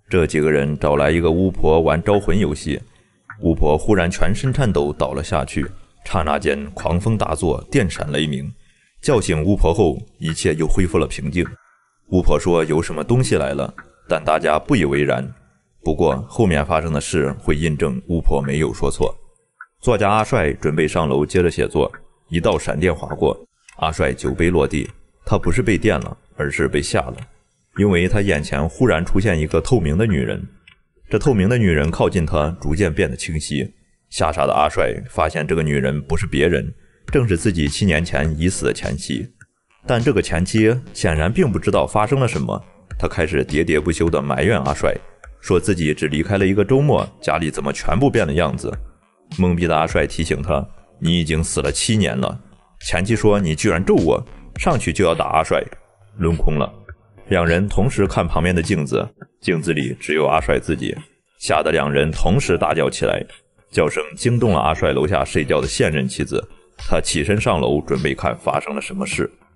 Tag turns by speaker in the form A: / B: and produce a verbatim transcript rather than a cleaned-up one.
A: 这几个人找来一个巫婆玩招魂游戏，巫婆忽然全身颤抖倒了下去，刹那间狂风大作，电闪雷鸣。叫醒巫婆后，一切又恢复了平静。巫婆说有什么东西来了，但大家不以为然。不过后面发生的事会印证巫婆没有说错。作家阿帅准备上楼接着写作，一道闪电划过，阿帅酒杯落地。他不是被电了，而是被吓了，因为他眼前忽然出现一个透明的女人。这透明的女人靠近他，逐渐变得清晰。吓傻的阿帅发现这个女人不是别人，正是自己七年前已死的前妻。但这个前妻显然并不知道发生了什么，他开始喋喋不休地埋怨阿帅，说自己只离开了一个周末，家里怎么全部变了样子。懵逼的阿帅提醒他，你已经死了七年了。前妻说，你居然咒我，上去就要打阿帅，轮空了。两人同时看旁边的镜子，镜子里只有阿帅自己，吓得两人同时大叫起来，叫声惊动了阿帅楼下睡觉的现任妻子。他起身上楼，准备看发生了什么事。